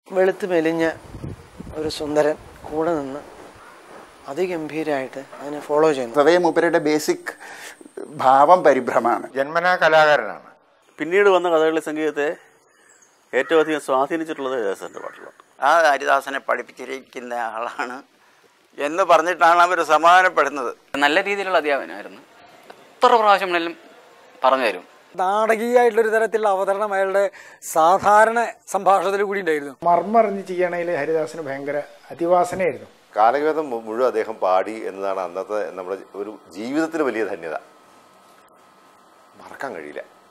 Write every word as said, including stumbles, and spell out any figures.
വെളുത്ത് മെലിഞ്ഞ ഒരു സുന്ദരൻ കൂടെ നിന്ന് അതിഗംഭീരമായിട്ട് അതിനെ ഫോളോ ചെയ്യുന്നു. സ്വയം മൂപ്പരുടെ ബേസിക് ഭാവം പരിഭ്രമാണ്. ജന്മനാ കലാകാരനാണ്. പിന്നീട് വന്ന കഥകളി സംഗീതത്തെ ഏറ്റവും അധികം സ്വാധീനിച്ചിട്ടുള്ളത് ഹരിദാസന്റെ പാട്ടുകളാണ്. ആ ഹരിദാസനെ പഠിപ്പിച്ചിരിക്കുന്ന ആളാണ് എന്ന് പറഞ്ഞിട്ടാണ് അവർ സമാധാനപ്പെടുന്നത്. നല്ല രീതിയിലുള്ള അധ്യാപനമായിരുന്നു. എത്ര പ്രാവശ്യം വേണമെങ്കിലും പറഞ്ഞു തരും. നാടകീയമായിട്ടുള്ളൊരു തരത്തിലുള്ള അവതരണം അയാളുടെ സാധാരണ സംഭാഷണത്തിൽ കൂടി ഉണ്ടായിരുന്നു. മർമ്മറിഞ്ഞ് ചെയ്യണതിൽ ഹരിദാസിന് ഭയങ്കര അതിവാസനയായിരുന്നു. കാലഘട്ടം മുഴുവൻ അദ്ദേഹം പാടി എന്നതാണ് അന്നത്തെ നമ്മുടെ ഒരു ജീവിതത്തിൽ വലിയ ധന്യത. മറക്കാൻ കഴിയില്ല.